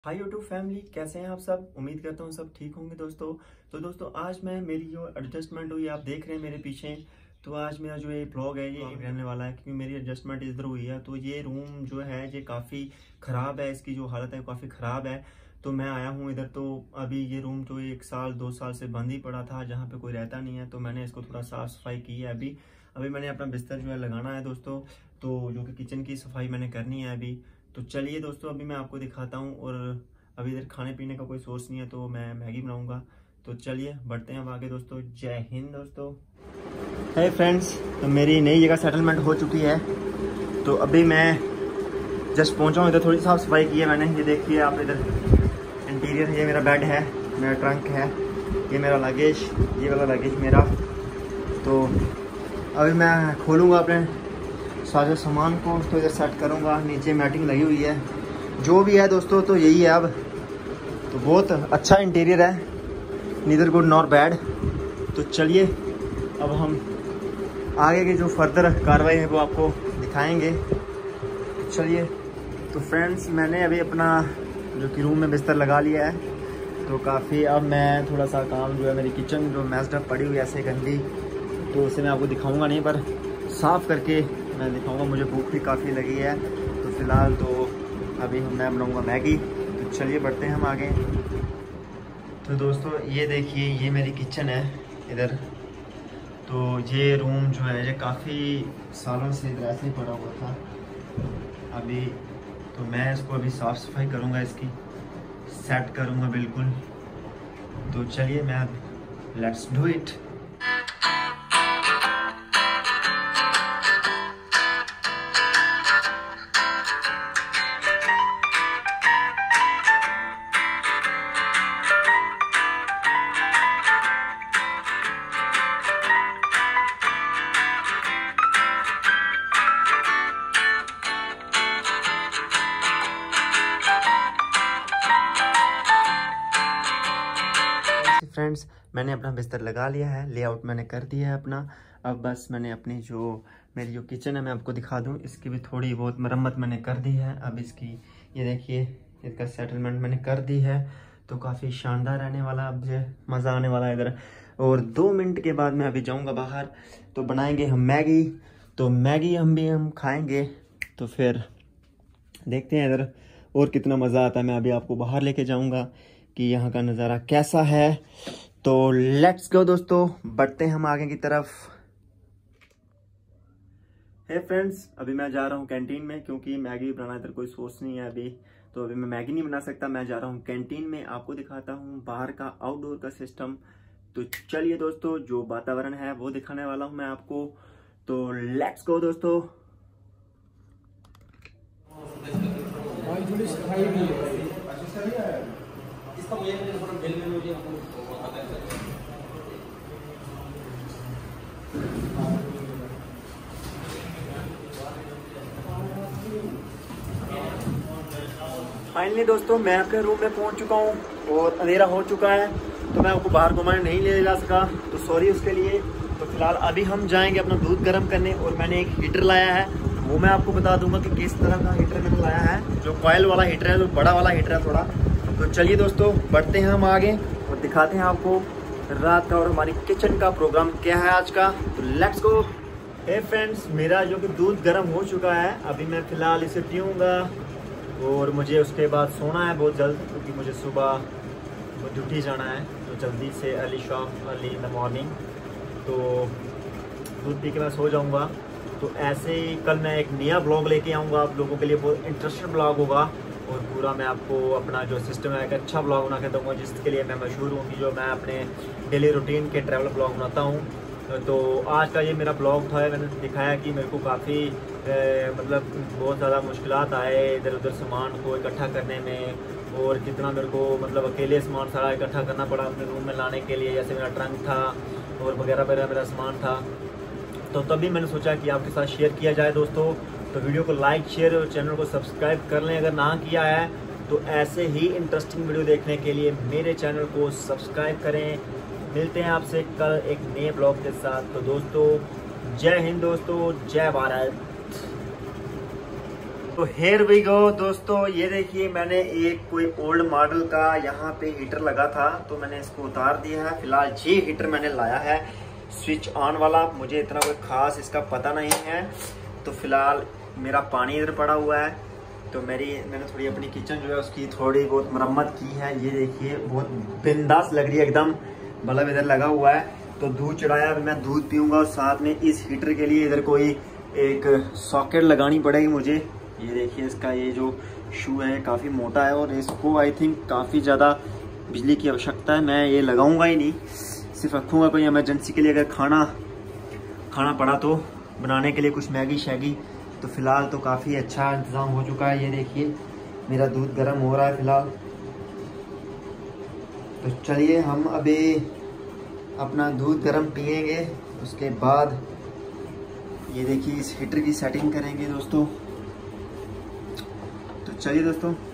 Hi YouTube family, कैसे हैं आप सब। उम्मीद करता हूँ सब ठीक होंगे दोस्तों। तो दोस्तों आज मैं मेरी जो एडजस्टमेंट हुई आप देख रहे हैं मेरे पीछे। तो आज मेरा जो ये ब्लॉग है ये रहने वाला है क्योंकि मेरी एडजस्टमेंट इधर हुई है। तो ये रूम जो है ये काफ़ी ख़राब है, इसकी जो हालत है काफ़ी ख़राब है। तो मैं आया हूँ इधर। तो अभी ये रूम जो 1 साल 2 साल से बंद ही पड़ा था, जहाँ पे कोई रहता नहीं है। तो मैंने इसको थोड़ा साफ़ सफाई की है अभी मैंने अपना बिस्तर जो है लगाना है दोस्तों। तो जो कि किचन की सफाई मैंने करनी है अभी। तो चलिए दोस्तों अभी मैं आपको दिखाता हूँ। और अभी इधर खाने पीने का कोई सोर्स नहीं है तो मैं मैगी बनाऊंगा। तो चलिए बढ़ते हैं अब आगे दोस्तों। जय हिंद दोस्तों। हे फ्रेंड्स, तो मेरी नई जगह सेटलमेंट हो चुकी है। तो अभी मैं जस्ट पहुंचा हूँ इधर, थोड़ी साफ सफाई की है मैंने। ये देखिए आप इधर इंटीरियर, ये मेरा बेड है, मेरा ट्रंक है, ये मेरा लगेज, ये वाला लगेज मेरा। तो अभी मैं खोलूँगा अपने सारे सामान को, तो इधर सेट करूँगा। नीचे मैटिंग लगी हुई है, जो भी है दोस्तों। तो यही है अब। तो बहुत अच्छा इंटीरियर है, नीदर गुड नॉर बैड। तो चलिए अब हम आगे की जो फर्दर कार्रवाई है वो आपको दिखाएंगे। तो चलिए। तो फ्रेंड्स मैंने अभी अपना जो कि रूम में बिस्तर लगा लिया है। तो काफ़ी अब मैं थोड़ा सा काम जो है, मेरी किचन जो मैस्ड अप पड़ी हुई है ऐसे गंदी, तो उसे मैं आपको दिखाऊंगा नहीं, पर साफ़ करके मैं दिखाऊंगा। मुझे भूख भी काफ़ी लगी है। तो फिलहाल तो अभी मैं बनाऊंगा मैगी। तो चलिए बढ़ते हैं हम आगे। तो दोस्तों ये देखिए, ये मेरी किचन है इधर। तो ये रूम जो है ये काफ़ी सालों से इधर ऐसे ही पड़ा हुआ था अभी। तो मैं इसको अभी साफ़ सफाई करूँगा, इसकी सेट करूँगा बिल्कुल। तो चलिए मैं लेट्स डू इट। फ्रेंड्स मैंने अपना बिस्तर लगा लिया है, लेआउट मैंने कर दिया है अपना। अब बस मैंने अपनी जो मेरी जो किचन है मैं आपको दिखा दूं, इसकी भी थोड़ी बहुत मरम्मत मैंने कर दी है। अब इसकी ये देखिए, इसका सेटलमेंट मैंने कर दी है। तो काफ़ी शानदार रहने वाला, अब मुझे मज़ा आने वाला है इधर। और 2 मिनट के बाद मैं अभी जाऊँगा बाहर, तो बनाएँगे हम मैगी। तो मैगी हम खाएँगे। तो फिर देखते हैं इधर और कितना मज़ा आता है। मैं अभी आपको बाहर लेके जाऊँगा कि यहाँ का नज़ारा कैसा है। तो लेट्स गो दोस्तों, बढ़ते हैं हम आगे की तरफ। हे फ्रेंड्स, अभी मैं जा रहा हूँ कैंटीन में, क्योंकि मैगी बनाना इधर कोई सोर्स नहीं है अभी। तो अभी मैं मैगी नहीं बना सकता। मैं जा रहा हूँ कैंटीन में, आपको दिखाता हूँ बाहर का आउटडोर का सिस्टम। तो चलिए दोस्तों, जो वातावरण है वो दिखाने वाला हूँ मैं आपको। तो लेट्स गो दोस्तों। फाइनली दोस्तों मैं अपने रूम में पहुंच चुका हूं और अंधेरा हो चुका है। तो मैं आपको बाहर घुमाने नहीं ले जा सका, तो सॉरी उसके लिए। तो फिलहाल अभी हम जाएंगे अपना दूध गर्म करने। और मैंने एक हीटर लाया है, वो मैं आपको बता दूंगा कि किस तरह का हीटर मैंने लाया है। जो कॉयल वाला हीटर है, जो बड़ा वाला हीटर है थोड़ा। तो चलिए दोस्तों बढ़ते हैं हम आगे और दिखाते हैं आपको रात का और हमारी किचन का प्रोग्राम क्या है आज का। तो लेट्स गो। हे फ्रेंड्स, मेरा जो कि दूध गर्म हो चुका है, अभी मैं फ़िलहाल इसे पीऊँगा। और मुझे उसके बाद सोना है बहुत जल्द, क्योंकि मुझे सुबह ड्यूटी जाना है। तो जल्दी से अर्ली इन द मॉर्निंग। तो दूध पी के मैं सो जाऊँगा। तो ऐसे ही कल मैं एक नया ब्लॉग लेके आऊँगा आप लोगों के लिए। बहुत इंटरेस्टेड ब्लॉग होगा और पूरा मैं आपको अपना जो सिस्टम है एक अच्छा ब्लॉग बना के दूँगा, जिसके लिए मैं मशहूर हूँ कि जो मैं अपने डेली रूटीन के ट्रैवल ब्लॉग बनाता हूँ। तो आज का ये मेरा ब्लॉग था। मैंने दिखाया कि मेरे को काफ़ी मतलब बहुत ज़्यादा मुश्किलात आए इधर उधर सामान को इकट्ठा करने में, और कितना मेरे को मतलब अकेले सामान सारा इकट्ठा करना पड़ा अपने रूम में लाने के लिए। जैसे मेरा ट्रंक था और वगैरह वगैरह मेरा सामान था। तो तभी मैंने सोचा कि आपके साथ शेयर किया जाए दोस्तों। तो वीडियो को लाइक शेयर और चैनल को सब्सक्राइब कर लें अगर ना किया है। तो ऐसे ही इंटरेस्टिंग वीडियो देखने के लिए मेरे चैनल को सब्सक्राइब करें। मिलते हैं आपसे कल एक नए ब्लॉग के साथ। तो दोस्तों जय हिंद दोस्तों, जय भारत। तो हेयर वी गो दोस्तों, ये देखिए मैंने एक कोई ओल्ड मॉडल का यहाँ पे हीटर लगा था, तो मैंने इसको उतार दिया है। फिलहाल ये हीटर मैंने लाया है स्विच ऑन वाला, मुझे इतना कोई खास इसका पता नहीं है। तो फिलहाल मेरा पानी इधर पड़ा हुआ है, तो मैंने थोड़ी अपनी किचन जो है उसकी थोड़ी बहुत मरम्मत की है। ये देखिए बहुत बिंदास लग रही है एकदम, बल्ब इधर लगा हुआ है। तो दूध चढ़ाया, अब मैं दूध पीऊँगा और साथ में इस हीटर के लिए इधर कोई एक सॉकेट लगानी पड़ेगी मुझे। ये देखिए इसका ये जो शू है काफ़ी मोटा है और इसको आई थिंक काफ़ी ज़्यादा बिजली की आवश्यकता है। मैं ये लगाऊंगा ही नहीं, सिर्फ रखूँगा कोई इमरजेंसी के लिए, अगर खाना पड़ा तो बनाने के लिए कुछ मैगी शैगी। तो फिलहाल तो काफ़ी अच्छा इंतज़ाम हो चुका है। ये देखिए मेरा दूध गर्म हो रहा है फिलहाल। तो चलिए हम अभी अपना दूध गर्म पिएंगे, उसके बाद ये देखिए इस हीटर की सेटिंग करेंगे दोस्तों। तो चलिए दोस्तों